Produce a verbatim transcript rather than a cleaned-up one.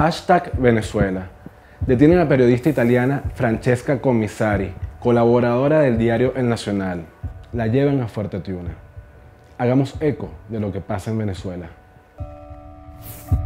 Hashtag Venezuela. Detienen a la periodista italiana Francesca Commissari, colaboradora del diario El Nacional. La llevan a Fuerte Tiuna. Hagamos eco de lo que pasa en Venezuela.